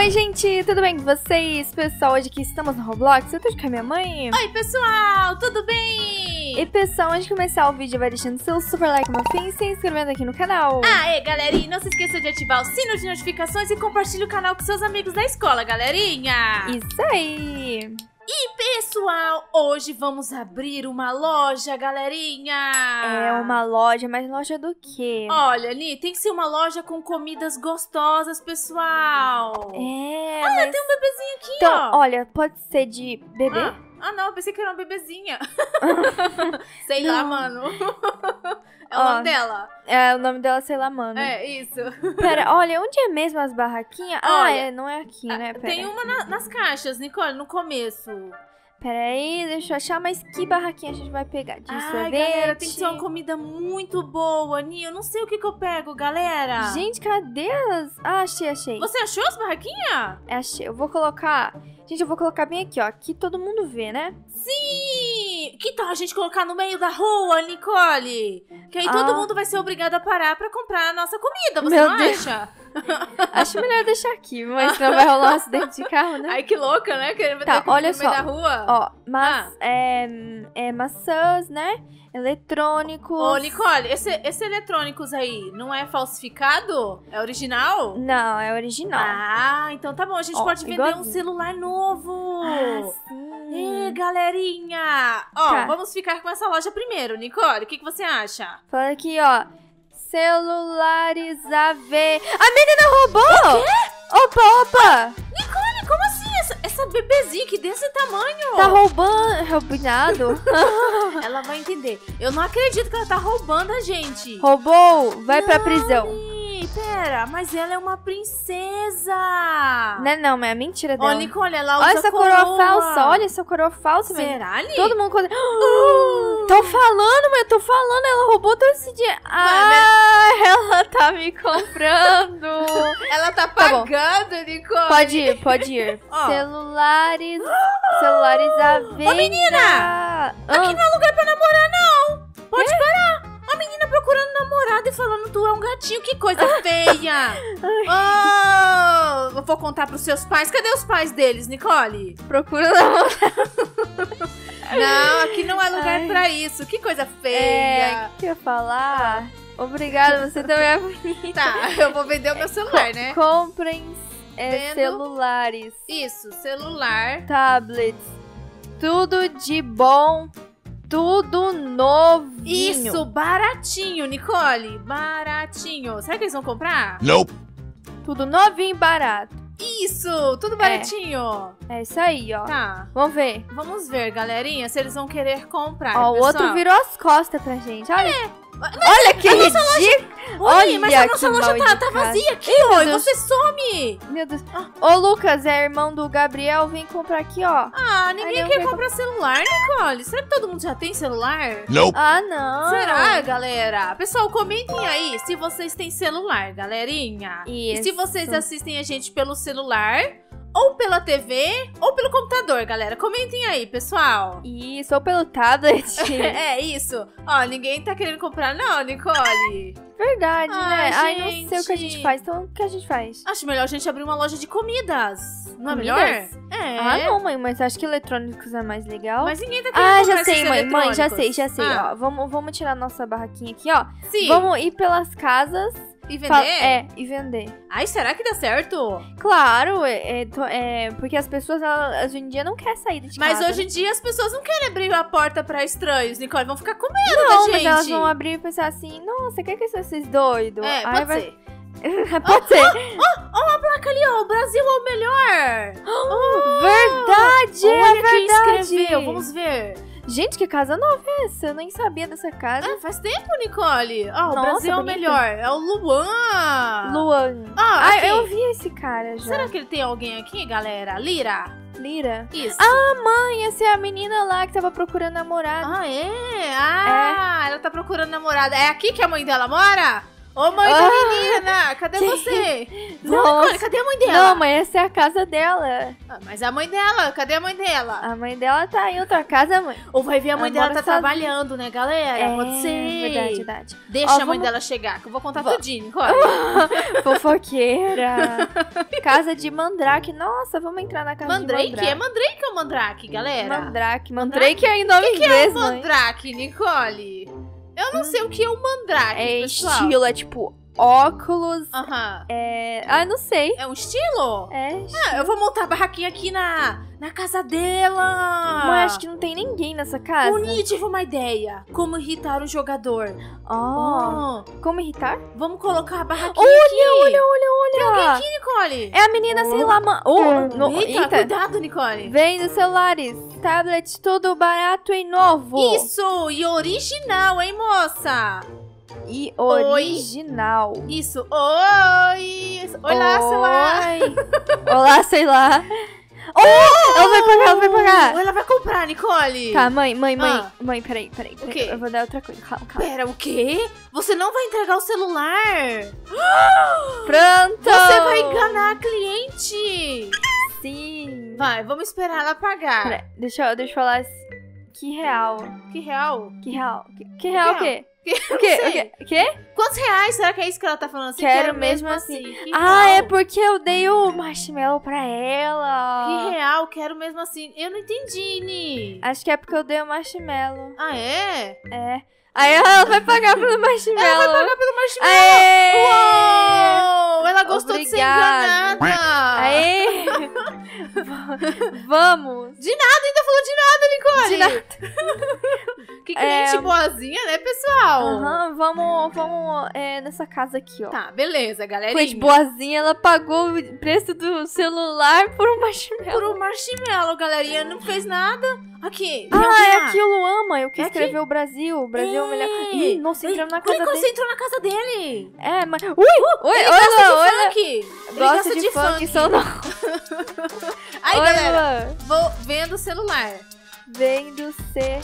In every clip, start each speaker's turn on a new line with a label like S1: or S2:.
S1: Oi, gente, tudo bem com vocês? Pessoal, hoje aqui estamos no Roblox, eu tô aqui com a minha mãe.
S2: Oi, pessoal, tudo bem?
S1: E pessoal, antes de começar o vídeo, vai deixando seu super like no fim e se inscrevendo aqui no canal.
S2: Aê, galerinha, não se esqueça de ativar o sino de notificações e compartilhe o canal com seus amigos da escola, galerinha.
S1: Isso aí.
S2: E pessoal, hoje vamos abrir uma loja, galerinha.
S1: É uma loja, mas loja do quê?
S2: Olha, ali, tem que ser uma loja com comidas gostosas, pessoal.
S1: Mas...
S2: tem um bebezinho aqui,
S1: então,
S2: ó.
S1: olha, pode ser de bebê?
S2: Não, eu pensei que era uma bebezinha. Sei lá,
S1: Não.
S2: mano. É o nome dela.
S1: É, o nome dela, sei lá, mano.
S2: É, isso.
S1: Pera, olha, onde é mesmo as barraquinhas?
S2: Olha,
S1: não é aqui, né? Pera.
S2: Tem uma nas caixas, Nicole, no começo.
S1: Pera aí, deixa eu achar, mas que barraquinha a gente vai pegar? De sorvete?
S2: Galera, tem que ser uma comida muito boa, Ni. Eu não sei o que eu pego, galera.
S1: Gente, cadê as... Ah, achei.
S2: Você achou as barraquinhas?
S1: Achei, eu vou colocar... Gente, eu vou colocar bem aqui, ó. Aqui todo mundo vê, né?
S2: Sim! Que tal a gente colocar no meio da rua, Nicole? Que aí todo mundo vai ser obrigado a parar pra comprar a nossa comida, você
S1: Meu
S2: não
S1: Deus.
S2: acha?
S1: Acho melhor deixar aqui, mas senão vai rolar um acidente de carro, né?
S2: Ai, que louca, né? Que vai
S1: Tá,
S2: ter comida
S1: olha
S2: no meio
S1: só.
S2: da rua.
S1: Ó, mas maçãs, né? Eletrônicos.
S2: Ô, Nicole, esse eletrônicos aí não é falsificado? É original?
S1: Não, é original.
S2: Ah, então tá bom. A gente
S1: Ó,
S2: pode vender um
S1: igualzinho.
S2: celular novo.
S1: Sim.
S2: Galerinha. Ó,
S1: Tá.
S2: vamos ficar com essa loja primeiro. Nicole, o que você acha?
S1: Fala aqui, ó. Celulares AV. A menina roubou! O quê? Opa!
S2: Nicole, como assim? Essa bebezinha que desse tamanho?
S1: Tá roubando.
S2: Ela vai entender. Eu não acredito que ela tá roubando a gente.
S1: Roubou, vai pra prisão.
S2: Ni, pera, mas ela é uma princesa.
S1: Não, mas é mentira dela.
S2: Ó, Nicole, ela usa
S1: Olha essa coroa falsa, olha essa coroa falsa.
S2: Será, Ni?
S1: Todo mundo... Tô falando, ela roubou todo esse dinheiro. Ela tá me comprando.
S2: Ela tá
S1: bom.
S2: pagando, Nicole.
S1: Pode ir.
S2: Ó.
S1: Celulares à venda.
S2: Ô, menina! Aqui não é lugar pra namorar, não. Pode parar. A menina procurando namorado e falando tu é um gatinho. Que coisa feia. Eu vou contar pros seus pais. Cadê os pais deles, Nicole?
S1: Procura namorado.
S2: Não, aqui não é lugar pra isso. Que coisa feia.
S1: O que eu ia falar? Obrigada, você também é bonita.
S2: Tá, eu vou vender o meu celular, né?
S1: Comprem
S2: Vendo.
S1: celulares,
S2: Isso, celular.
S1: tablets, tudo de bom, tudo novinho.
S2: Isso, baratinho, Nicole. Baratinho. Será que eles vão comprar?
S3: Nope.
S1: Tudo novinho e barato.
S2: Isso, tudo baratinho.
S1: É isso aí, ó.
S2: Tá.
S1: Vamos ver.
S2: Vamos ver, galerinha, se eles vão querer comprar.
S1: Ó, o
S2: pessoal.
S1: outro virou as costas pra gente. Olha. Olha que ridículo.
S2: Oi, mas a
S1: Olha
S2: nossa
S1: que
S2: loja
S1: mal
S2: tá
S1: educado.
S2: vazia aqui,
S1: Ih, meu
S2: ó. E
S1: Deus.
S2: você some.
S1: Meu Deus. Ô, Lucas, é irmão do Gabriel. Vem comprar aqui, ó.
S2: Ninguém
S1: não
S2: quer
S1: quer
S2: comprar celular, Nicole. Será que todo mundo já tem celular?
S3: Nope.
S1: Ah, não.
S2: Será, galera? Pessoal, comentem aí se vocês têm celular, galerinha. E se
S1: Isso.
S2: vocês assistem a gente pelo celular, ou pela TV, ou pelo computador, galera. Comentem aí, pessoal.
S1: Isso, ou pelo tablet.
S2: É isso. Ó, ninguém tá querendo comprar não, Nicole.
S1: Verdade, né? Ai, não sei o que a
S2: gente.
S1: gente faz. Então, o que a gente faz?
S2: Acho melhor a gente abrir uma loja de comidas. Não é
S1: Comidas?
S2: melhor? É.
S1: Ah, não, mãe, mas acho que eletrônicos é mais legal.
S2: Mas ninguém tá querendo comprar
S1: já sei,
S2: esses
S1: mãe. Mãe, já
S2: eletrônicos.
S1: sei, ó. Vamos tirar nossa barraquinha aqui, ó.
S2: Sim.
S1: Vamos ir pelas casas.
S2: E vender?
S1: E vender.
S2: Ai, será que dá certo?
S1: Claro, porque as pessoas, elas, hoje em dia, não querem sair de
S2: Mas
S1: casa.
S2: hoje em dia as pessoas não querem abrir a porta pra estranhos, Nicole. Vão ficar com medo
S1: Não,
S2: da
S1: mas
S2: gente.
S1: elas vão abrir e pensar assim, nossa, quer que são esses doidos?
S2: É,
S1: Aí
S2: pode ser.
S1: Pode ser.
S2: Ó a placa ali, ó. O Brasil é o melhor.
S1: Verdade,
S2: Olha
S1: é
S2: quem
S1: verdade.
S2: escreveu. Vamos ver.
S1: Gente, que casa nova é essa? Eu nem sabia dessa casa.
S2: Faz tempo, Nicole. Ó, o
S1: Nossa,
S2: Brasil é o
S1: bonita.
S2: melhor. É o Luan.
S1: Luan.
S2: Ah, aqui.
S1: Eu vi esse cara já.
S2: Será que ele tem alguém aqui, galera? Lira?
S1: Lira?
S2: Isso.
S1: Mãe, essa é a menina lá que tava procurando namorado.
S2: É? Ela tá procurando namorada. É aqui que a mãe dela mora? Ô, mãe da menina, cadê você? Não, Nicole, cadê a mãe dela?
S1: Não, mãe, essa é a casa dela.
S2: Ah, mas a mãe dela, cadê a mãe dela?
S1: A mãe dela tá em outra casa, mãe.
S2: Ou vai ver a mãe
S1: Ela
S2: dela
S1: mora
S2: tá
S1: sozinha.
S2: trabalhando, né, galera? Pode ser.
S1: Verdade.
S2: Deixa
S1: Ó,
S2: a mãe
S1: vamos-
S2: dela chegar, que eu vou contar tudinho, Nicole.
S1: Fofoqueira. Casa de Mandrake. Nossa, vamos entrar na casa
S2: Mandrake?
S1: de Mandrake.
S2: É Mandrake ou Mandrake, galera?
S1: Mandrake é em nome
S2: O que é
S1: inglês,
S2: o
S1: mãe.
S2: Mandrake, Nicole? Eu não sei o que é o Mandrake,
S1: É
S2: pessoal.
S1: estilo, é tipo óculos.
S2: Aham.
S1: Não sei.
S2: É um estilo?
S1: É
S2: Ah, eu vou montar a barraquinha aqui na casa dela.
S1: Mas acho que não tem ninguém nessa casa.
S2: Bonito, tive uma ideia. Como irritar o jogador.
S1: Ó, como irritar?
S2: Vamos colocar a barraquinha aqui.
S1: Olha.
S2: Aqui, Nicole.
S1: É a menina, sei lá,
S2: Eita, cuidado, Nicole.
S1: Vendo celulares, tablets, tudo barato e novo.
S2: Isso, e original, hein, moça?
S1: E original.
S2: Isso, oi. Oi lá, celular.
S1: Olá, sei lá. Oh, ela vai pagar.
S2: Ela vai comprar, Nicole.
S1: Tá, mãe,
S2: Ah.
S1: mãe, peraí.
S2: O quê?
S1: Eu vou dar outra coisa, calma.
S2: Pera, o quê? Você não vai entregar o celular?
S1: Pronto.
S2: Você vai enganar a cliente.
S1: Sim.
S2: Vai, vamos esperar ela pagar.
S1: Peraí, deixa eu falar assim. Que real.
S2: Que real?
S1: Que real o quê?
S2: Que-
S1: O quê?
S2: não sei.
S1: O quê?
S2: Quantos reais? Será que é isso que ela tá falando assim?
S1: Quero mesmo assim.
S2: Que
S1: Ah,
S2: real?
S1: é porque eu dei o marshmallow pra ela.
S2: Que real? Quero mesmo assim. Eu não entendi, Ni.
S1: Acho que é porque eu dei o marshmallow.
S2: Ah, é?
S1: É. Aí ela vai pagar pelo marshmallow.
S2: Ela vai pagar pelo marshmallow.
S1: Aê!
S2: Uou! Ela gostou de ser
S1: Obrigada.
S2: enganada.
S1: Aê! Vamos!
S2: De nada, ainda falou de nada, Nicole.
S1: De nada.
S2: Que cliente boazinha, né, pessoal?
S1: Aham, vamos nessa casa aqui, ó.
S2: Tá, beleza, galerinha.
S1: Cliente boazinha, ela pagou o preço do celular por um marshmallow.
S2: Por um marshmallow, galerinha. Não fez nada. Aqui. tem
S1: Ah,
S2: alguém
S1: é
S2: lá?
S1: aqui o Luan, mãe. O que
S2: É
S1: escreveu o Brasil. O Brasil é o melhor.
S2: É.
S1: Ih, nossa, entramos na casa
S2: Quando
S1: dele.
S2: você entrou na casa dele?
S1: É, mas... Ui!
S2: Ele
S1: Oi,
S2: gosta
S1: Luan,
S2: de
S1: olha.
S2: funk. Ele
S1: Gosta de funk, só não.
S2: Aí,
S1: Oi,
S2: galera,
S1: Luan.
S2: vou vendo o celular.
S1: Vendo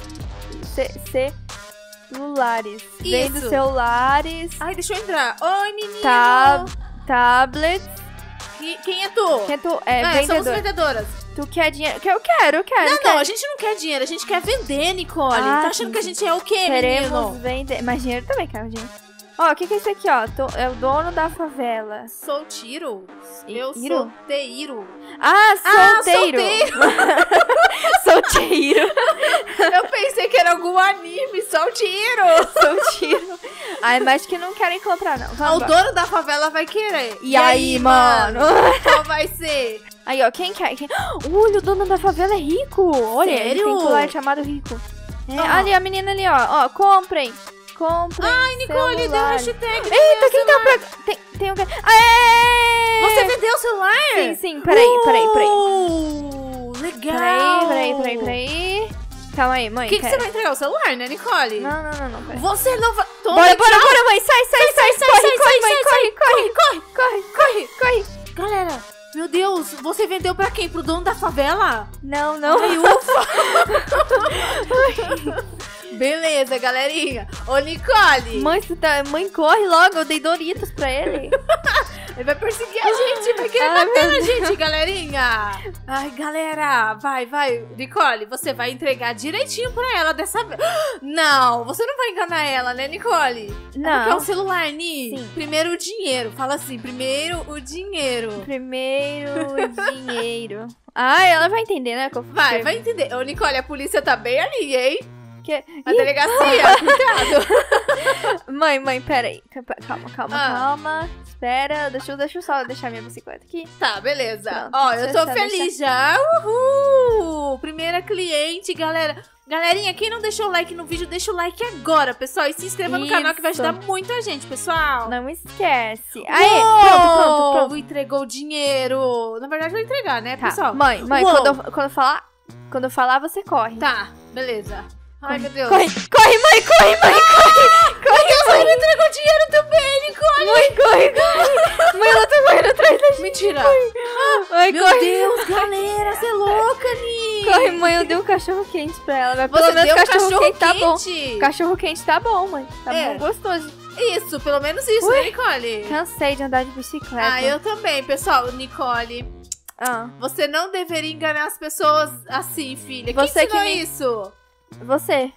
S1: celulares. Vendo
S2: Isso.
S1: celulares.
S2: Ai, deixa eu entrar. Oi, menino.
S1: Tablets.
S2: Quem é tu?
S1: Que tu
S2: Somos
S1: vendedor.
S2: vendedoras.
S1: Tu quer dinheiro? Que eu quero.
S2: Não, a gente não quer dinheiro, a gente quer vender, Nicole.
S1: Ah,
S2: Tá achando
S1: sim,
S2: que a gente é o quê,
S1: Queremos
S2: menino?
S1: vender. Mas dinheiro também, quero dinheiro. Ó, o que é isso aqui, ó? É o dono da favela.
S2: Solteiro? Eu
S1: Iro?
S2: solteiro.
S1: Ah, solteiro. Solteiro.
S2: Eu pensei que era algum anime, solteiro.
S1: Solteiro. Ai, mas que não querem comprar, não.
S2: O
S1: Vamos
S2: dono da favela vai querer.
S1: E aí, mano?
S2: Qual vai ser?
S1: Aí, ó, quem quer? Olha, o dono da favela é rico. Olha, ele
S2: Sério?
S1: tem colar chamado rico. É,
S2: Ah.
S1: ali, a menina ali, ó. Ó, comprem.
S2: Ai, Nicole, deu
S1: celulares.
S2: hashtag.
S1: Eita, quem tá pra... Tem alguém... Aê!
S2: Você vendeu o celular?
S1: Sim, peraí.
S2: Legal.
S1: Peraí. Calma aí, mãe.
S2: O que você vai entregar? O celular, né, Nicole?
S1: Não, peraí.
S2: Você não vai... Toma,
S1: Bora,
S2: tchau.
S1: mãe. Sai. Corre.
S2: Galera, meu Deus, você vendeu pra quem? Pro dono da favela?
S1: Não.
S2: Ai, ufa. Beleza, galerinha. Ô, Nicole.
S1: Mãe, corre logo. Eu dei Doritos pra ele.
S2: Ele vai perseguir a gente, vai querer
S1: Ai,
S2: bater
S1: meu
S2: na gente, galerinha. Ai, galera, vai. Nicole, você vai entregar direitinho pra ela dessa vez. Não, você não vai enganar ela, né, Nicole?
S1: Não.
S2: Porque é o celular, Ni.
S1: Sim.
S2: Primeiro o dinheiro. Fala assim, primeiro o dinheiro.
S1: Primeiro dinheiro. Ah, ela vai entender, né?
S2: Vai entender. Ô, Nicole, a polícia tá bem ali, hein?
S1: Que...
S2: A delegacia, cuidado.
S1: Mãe, peraí. Calma.
S2: Ah.
S1: Espera, deixa eu só deixar minha bicicleta aqui.
S2: Tá, beleza.
S1: Pronto,
S2: Ó, eu tô
S1: deixa-
S2: feliz já. Uhul! Primeira cliente, galera. Galerinha, quem não deixou o like no vídeo, deixa o like agora, pessoal. E se inscreva no canal que vai
S1: Isso.
S2: ajudar muito a gente, pessoal.
S1: Não esquece. Aê,
S2: Uou!
S1: pronto.
S2: Entregou o dinheiro. Na verdade, vai entregar, né,
S1: Tá,
S2: pessoal?
S1: mãe,
S2: Uou!
S1: quando eu falar, você corre.
S2: Tá, beleza. Ai, meu Deus.
S1: Corre, mãe, corre.
S2: Meu Deus, ele entregou dinheiro também, Nicole.
S1: Mãe, corre. Mãe, ela tá correndo atrás da gente.
S2: Mentira.
S1: Mãe,
S2: Meu
S1: corre.
S2: Deus, galera, você é louca, Ni.
S1: Corre, mãe, eu dei um cachorro quente pra ela. Mas
S2: Você
S1: pelo menos
S2: deu um
S1: cachorro quente tá bom.
S2: quente?
S1: Cachorro quente tá bom, mãe. Tá
S2: É.
S1: bom, gostoso.
S2: Isso, pelo menos isso, né, Nicole?
S1: Cansei de andar de bicicleta.
S2: Ah, eu também, pessoal. Nicole, você não deveria enganar as pessoas assim, filha.
S1: Você
S2: Quem ensinou
S1: que me-
S2: isso?
S1: Você.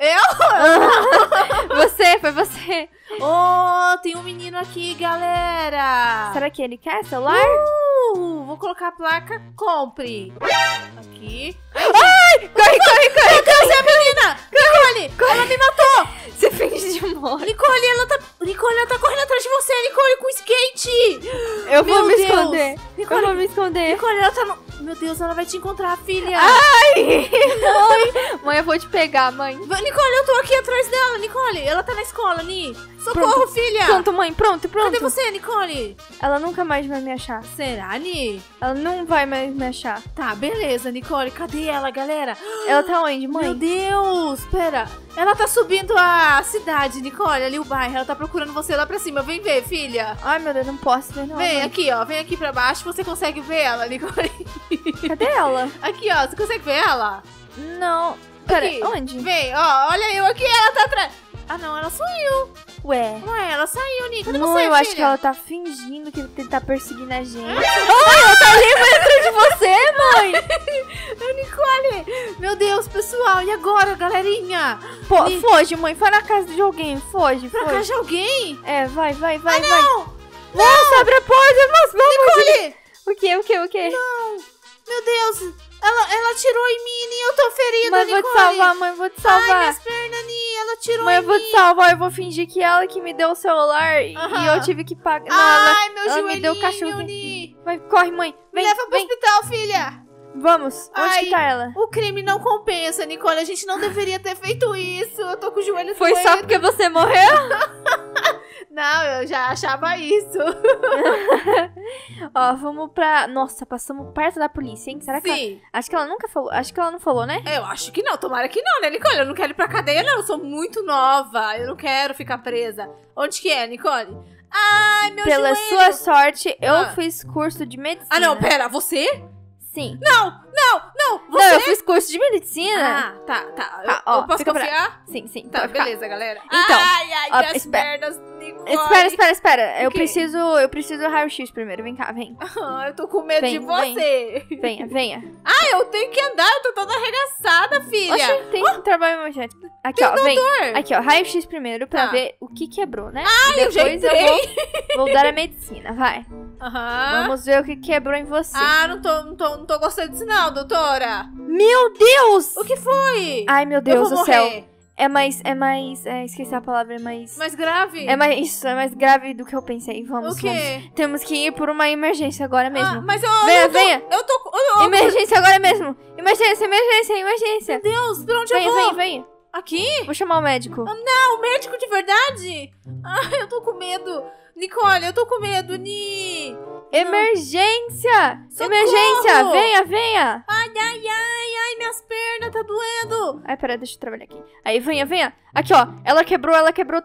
S2: Eu?
S1: Foi você.
S2: Oh, tem um menino aqui, galera.
S1: Será que ele quer celular?
S2: Vou colocar a placa, compre. Aqui.
S1: Corre!
S2: Meu Deus, é a menina! Nicole, ela me matou!
S1: Você finge de morte.
S2: Nicole, ela tá correndo atrás de você, Nicole, com skate!
S1: Eu vou
S2: Meu
S1: me
S2: Deus.
S1: esconder.
S2: Nicole,
S1: Eu vou me esconder.
S2: Nicole, ela tá no... Meu Deus, ela vai te encontrar, filha!
S1: Ai! Mãe, eu vou te pegar, mãe.
S2: Nicole, eu tô aqui atrás dela, Nicole! Ela tá na escola, Ni! Socorro, filha!
S1: Pronto, mãe, pronto.
S2: Cadê você, Nicole?
S1: Ela nunca mais vai me achar.
S2: Será, Ni?
S1: Ela não vai mais me achar.
S2: Tá, beleza, Nicole. Cadê ela, galera?
S1: Ela tá onde, mãe?
S2: Meu Deus, pera. Ela tá subindo a cidade, Nicole, ali o bairro. Ela tá procurando você lá pra cima. Vem ver, filha.
S1: Ai, meu Deus, não posso ver, não.
S2: Vem
S1: mãe.
S2: aqui, ó. Vem aqui pra baixo. Você consegue ver ela, Nicole?
S1: Cadê ela?
S2: Aqui, ó. Você consegue ver ela?
S1: Não. Pera,
S2: Aqui.
S1: onde?
S2: Vem, ó. Olha eu aqui. Ela tá atrás. Ah, não. Ela saiu.
S1: Ué.
S2: Ué, ela saiu, Ni. Cadê
S1: Não,
S2: você,
S1: eu
S2: filha?
S1: acho que ela tá fingindo que tá perseguindo a gente. Ai, ela tá ali dentro de você, mãe!
S2: Nicole. Meu Deus, pessoal. E agora, galerinha?
S1: Pô,
S2: Ni-
S1: foge, mãe. Vai na casa de alguém. Foge,
S2: Pra
S1: foge.
S2: casa de alguém?
S1: É, vai.
S2: Ah, não.
S1: Nossa, abre a porta, mas vamos.
S2: Nicole.
S1: O quê?
S2: Não. Meu Deus. Ela atirou em mim, Ni. Eu tô ferida,
S1: Mãe, vou
S2: Nicole.
S1: te salvar, mãe, vou te
S2: Ai,
S1: salvar.
S2: minhas pernas, Ni. Ela tirou
S1: Mãe,
S2: em
S1: eu vou
S2: mim.
S1: te salvar, eu vou fingir que ela que me deu o celular e
S2: Aham.
S1: eu tive que pagar. Não,
S2: Ai, meu
S1: ela
S2: joelhinho,
S1: me deu o cachorro.
S2: Ni.
S1: Vai, corre, mãe.
S2: Me
S1: Vem,
S2: leva pro
S1: vem.
S2: hospital, filha.
S1: Vamos. Onde
S2: Ai,
S1: que tá ela?
S2: O crime não compensa, Nicole. A gente não deveria ter feito isso. Eu tô com o joelho
S1: Foi só
S2: doendo.
S1: porque você morreu?
S2: Não, eu já achava isso.
S1: Ó, vamos pra... Nossa, passamos perto da polícia, hein? Será que ela...
S2: Sim.
S1: Acho que ela nunca falou. Acho que ela não falou, né?
S2: Eu acho que não. Tomara que não, né, Nicole? Eu não quero ir pra cadeia, não. Eu sou muito nova. Eu não quero ficar presa. Onde que é, Nicole? Ai, meu
S1: Pela
S2: joelho.
S1: sua sorte, eu
S2: Ah.
S1: fiz curso de medicina.
S2: Ah, não, pera. Você?
S1: Sim.
S2: Não. Você?
S1: Não, eu fiz curso de medicina.
S2: Ah, tá.
S1: Tá,
S2: Eu
S1: ó,
S2: posso
S1: fica pra-
S2: confiar?
S1: Sim.
S2: Tá,
S1: pode ficar.
S2: beleza, galera.
S1: Então,
S2: Ai,
S1: ó,
S2: minhas
S1: espera.
S2: pernas, Nicole.
S1: Espera. Eu
S2: quê?
S1: preciso raio-x primeiro. Vem cá, vem.
S2: Ah, eu tô com medo
S1: Vem,
S2: de você.
S1: Venha.
S2: Ah, eu tenho que andar. Eu tô toda arregaçada, filha.
S1: Oxi, tem um trabalho emergente. Aqui, ó, vem.
S2: Doutor.
S1: Aqui, ó, raio-x primeiro pra
S2: Tá.
S1: ver o que quebrou, né?
S2: Ai, eu já
S1: Depois eu vou dar a medicina, vai.
S2: Aham.
S1: Vamos ver o que quebrou em você.
S2: Ah, não tô gostando disso não, doutora.
S1: Meu Deus!
S2: O que foi?
S1: Ai, meu
S2: Eu
S1: Deus
S2: vou
S1: do céu.
S2: morrer.
S1: Esqueci a palavra, é mais...
S2: Mais grave?
S1: É mais grave do que eu pensei. Vamos,
S2: O quê?
S1: vamos. Temos que ir por uma emergência agora
S2: Ah,
S1: mesmo.
S2: mas
S1: Venha.
S2: Eu tô...
S1: Emergência agora mesmo. Emergência.
S2: Meu Deus, pra onde eu vou?
S1: Venha.
S2: Aqui?
S1: Vou chamar o médico.
S2: Não, médico de verdade? Ai, eu tô com medo. Nicole, eu tô com medo, Ni.
S1: Emergência!
S2: Socorro!
S1: Emergência! Venha!
S2: Ai, minhas pernas, tá doendo.
S1: Ai, pera, deixa eu trabalhar aqui. Aí, venha. Aqui, ó. Ela quebrou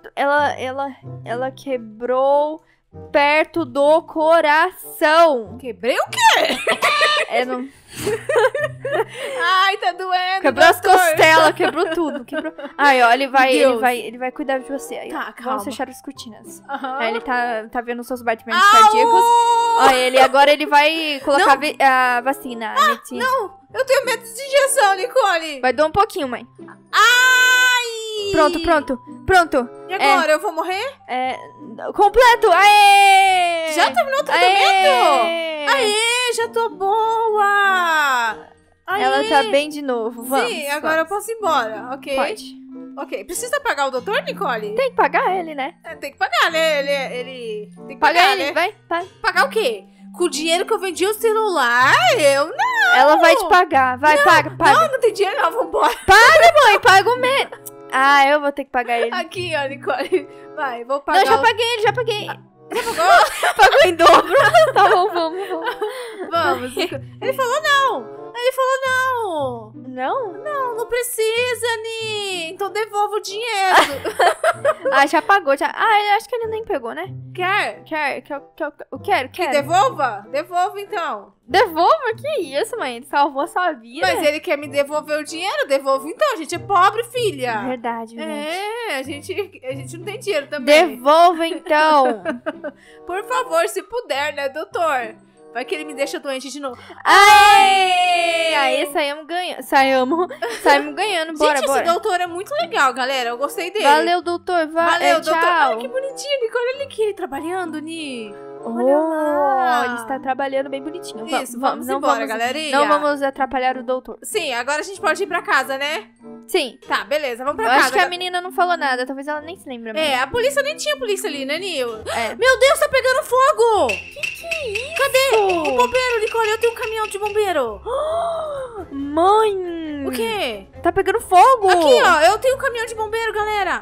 S1: perto do coração.
S2: Quebrei o quê?
S1: É, não...
S2: Ai, tá doendo.
S1: Quebrou as
S2: doutor.
S1: costelas, quebrou tudo. Aí, ó, ele
S2: Deus.
S1: vai cuidar de você. Aí,
S2: Tá,
S1: ó,
S2: calma.
S1: vamos fechar as cortinas.
S2: Aham.
S1: Aí ele tá vendo os seus batimentos cardíacos. Ó, agora ele vai colocar a vacina, a medicina.
S2: Não, eu tenho medo de injeção, Nicole.
S1: Vai doer um pouquinho, mãe.
S2: Ai!
S1: Pronto.
S2: E agora, eu vou morrer?
S1: Completo! Aê!
S2: Já terminou o tratamento?
S1: Aê!
S2: Aê, já tô boa! Aê.
S1: Ela tá bem de novo. Vamos.
S2: Sim, agora eu posso ir embora, ok?
S1: Pode.
S2: Ok, precisa pagar o doutor, Nicole?
S1: Tem que pagar ele, né?
S2: Tem que pagar, né? Ele tem que
S1: Paga
S2: pagar,
S1: ele,
S2: né?
S1: vai.
S2: Pagar o quê? Com o dinheiro que eu vendi o celular? Eu não!
S1: Ela vai te pagar. Vai, paga.
S2: Não tem dinheiro não, vambora.
S1: Mãe, paga o mês. Ah, eu vou ter que pagar ele.
S2: Aqui, ó, Nicole. Vai, vou pagar.
S1: Não, já paguei.
S2: Já pagou?
S1: Pagou em dobro. Tá bom, vamos.
S2: Vamos. Ele falou não. ele falou não.
S1: Não?
S2: Não precisa, Ni. Então devolva o dinheiro.
S1: Ah, já pagou, já. Ah, eu acho que ele nem pegou, né?
S2: Quer?
S1: Quero.
S2: Que devolva? Devolva, então.
S1: Devolva? Que isso, mãe? Salvou a sua vida.
S2: Mas ele quer me devolver o dinheiro? Devolva, então. A gente é pobre, filha.
S1: Verdade.
S2: É, a gente não tem dinheiro também.
S1: Devolva, então.
S2: Por favor, se puder, né, doutor? Vai que ele me deixa doente de novo.
S1: Aê! Aí saímos ganhando. Saímos ganhando. Bora,
S2: gente,
S1: bora.
S2: esse doutor é muito legal, galera. Eu gostei dele.
S1: Valeu, doutor.
S2: Valeu, doutor.
S1: Tchau.
S2: Ai, que bonitinho, Nicole. Olha ele aqui trabalhando, Ni.
S1: Olha
S2: lá.
S1: Ele está trabalhando bem bonitinho.
S2: Isso, vamos embora, galerinha.
S1: Não vamos atrapalhar o doutor.
S2: Sim, agora a gente pode ir pra casa, né?
S1: Sim.
S2: Tá, beleza, vamos pra
S1: Eu
S2: casa.
S1: acho que a menina não falou nada. Talvez ela nem se lembre.
S2: É, a polícia nem tinha polícia ali, né, Nil?
S1: É.
S2: Meu Deus, tá pegando fogo! Que é isso? Cadê? O bombeiro, Nicole, eu tenho um caminhão de bombeiro.
S1: Mãe!
S2: O quê?
S1: Tá pegando fogo!
S2: Aqui, ó, eu tenho um caminhão de bombeiro, galera.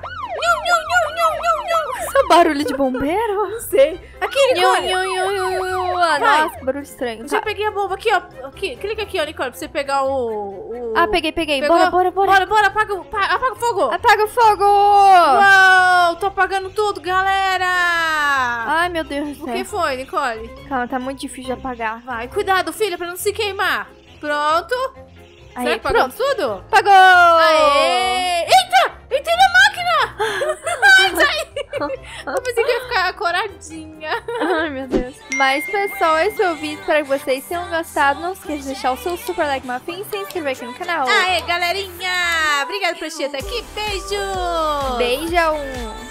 S1: Isso é barulho de bombeiro?
S2: Não sei. Aqui, Nicole.
S1: Nossa, que barulho estranho.
S2: Eu já peguei a bomba aqui, ó. Aqui, clica aqui, ó, Nicole, pra você pegar o...
S1: Ah, peguei.
S2: Pegou? Bora, apaga o fogo.
S1: Apaga o fogo!
S2: Uau, tô apagando tudo, galera.
S1: Ai, meu Deus do
S2: O
S1: céu.
S2: que foi, Nicole?
S1: Calma, tá muito difícil de apagar.
S2: Vai, cuidado, filha, pra não se queimar. Pronto.
S1: Aí,
S2: Será que pagamos tudo?
S1: Apagou!
S2: Aê! Eita! Entrei na máquina! Ai, sai! Eu pensei que ia ficar coradinha.
S1: Ai, meu Deus. Mas, pessoal, esse é o vídeo. Espero que vocês tenham gostado. Não esqueça de deixar o seu super like, muffin e se inscrever aqui no canal.
S2: Aê, galerinha! Obrigada por assistir até aqui. Beijo!
S1: Beijão!